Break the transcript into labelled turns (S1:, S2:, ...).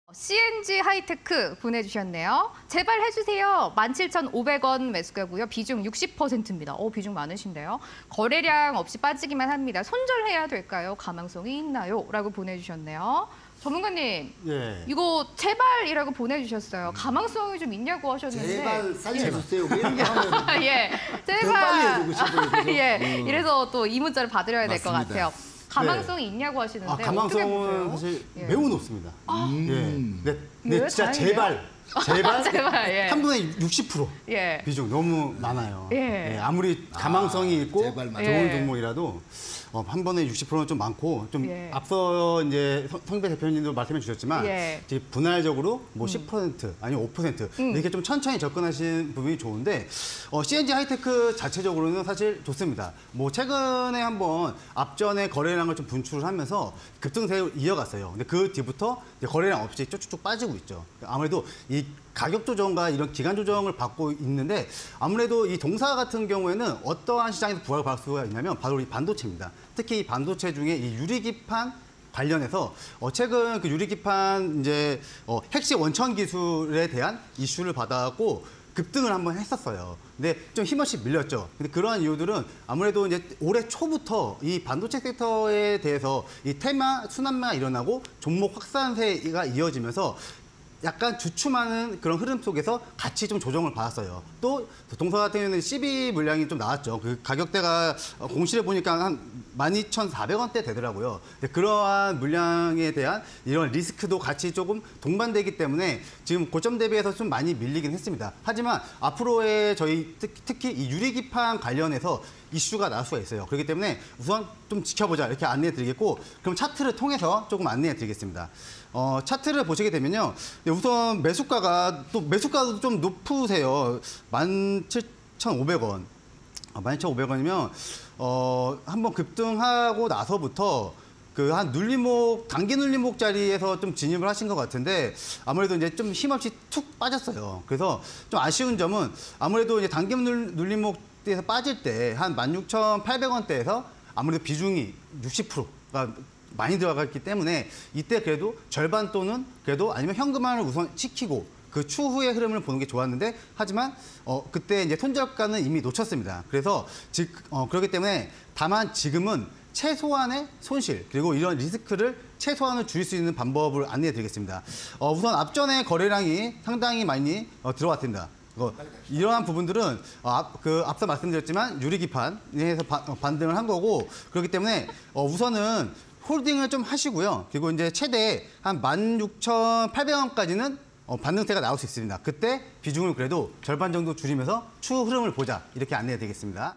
S1: CNG 하이테크 보내주셨네요. 제발 해주세요. 17,500원 매수가고요. 비중 60%입니다. 비중 많으신데요. 거래량 없이 빠지기만 합니다. 손절해야 될까요? 가망성이 있나요? 라고 보내주셨네요. 전문가님,
S2: 예.
S1: 이거 제발이라고 보내주셨어요. 가망성이 좀 있냐고 하셨는데.
S2: 제발 살려주세요. 왜 이렇게 하면
S1: 예, 제발.
S2: 더 빨리 해주고 싶어요.
S1: 예, 이래서 또 이 문자를 받으려야 될 것
S2: 맞습니다.
S1: 같아요. 가망성이 있냐고 하시는데 어떻게
S2: 가망성은
S1: 보세요?
S2: 사실
S1: 예.
S2: 매우 높습니다. 네, 진짜
S1: 다행이네요. 제발, 예.
S2: 한 분의 60%
S1: 예.
S2: 비중 너무 많아요.
S1: 예.
S2: 아무리 가망성이 있고
S3: 제발
S2: 좋은
S1: 예.
S2: 종목이라도 한 번에 60%는 좀 많고 좀
S1: 예.
S2: 앞서 이제 성배 대표님도 말씀해 주셨지만
S1: 예.
S2: 이제 분할적으로 뭐 10% 아니면 5% 이렇게 좀 천천히 접근하시는 부분이 좋은데 CNG 하이테크 자체적으로는 사실 좋습니다. 뭐 최근에 한번 앞전에 거래량을 좀 분출을 하면서 급등세를 이어갔어요. 근데 그 뒤부터 이제 거래량 없이 쭉쭉쭉 빠지고 있죠. 아무래도 이 가격 조정과 이런 기간 조정을 받고 있는데 아무래도 이 동사 같은 경우에는 어떠한 시장에서 부각을 받을 수가 있냐면 바로 이 반도체입니다. 특히 이 반도체 중에 이 유리기판 관련해서 최근 그 유리기판 이제 핵심 원천 기술에 대한 이슈를 받아갖고 급등을 한번 했었어요. 근데 좀 힘없이 밀렸죠. 근데 그러한 이유들은 아무래도 이제 올해 초부터 이 반도체 섹터에 대해서 이 테마 순환매가 일어나고 종목 확산세가 이어지면서 약간 주춤하는 그런 흐름 속에서 같이 좀 조정을 받았어요. 또 동사 같은 경우는 CB 물량이 좀 나왔죠. 그 가격대가 공시를 보니까 한 12,400원대 되더라고요. 그러한 물량에 대한 이런 리스크도 같이 조금 동반되기 때문에 지금 고점 대비해서 좀 많이 밀리긴 했습니다. 하지만 앞으로의 저희 특히 이 유리기판 관련해서 이슈가 나올 수가 있어요. 그렇기 때문에 우선 좀 지켜보자 이렇게 안내해 드리겠고 그럼 차트를 통해서 조금 안내해 드리겠습니다. 차트를 보시게 되면요. 우선 매수가도 좀 높으세요. 17,500원. 17,500원이면 한번 급등하고 나서부터 그 한 눌림목, 단기 눌림목 자리에서 좀 진입을 하신 것 같은데 아무래도 이제 좀 힘없이 툭 빠졌어요. 그래서 좀 아쉬운 점은 아무래도 이제 단기 눌림목에서 빠질 때 한 16,800원대에서 아무래도 비중이 60%가 많이 들어갔기 때문에 이때 그래도 절반 또는 그래도 아니면 현금화를 우선 시키고 그 추후의 흐름을 보는 게 좋았는데 하지만 그때 이제 손절가는 이미 놓쳤습니다. 그래서 그렇기 때문에 다만 지금은 최소한의 손실 그리고 이런 리스크를 최소한으로 줄일 수 있는 방법을 안내해 드리겠습니다. 우선 앞전에 거래량이 상당히 많이 들어왔습니다. 이러한 부분들은 앞서 말씀드렸지만 유리기판에서 반등을 한 거고 그렇기 때문에 우선은 홀딩을 좀 하시고요. 그리고 이제 최대 한 16,800원까지는 반등세가 나올 수 있습니다. 그때 비중을 그래도 절반 정도 줄이면서 추후 흐름을 보자 이렇게 안내해 드리겠습니다.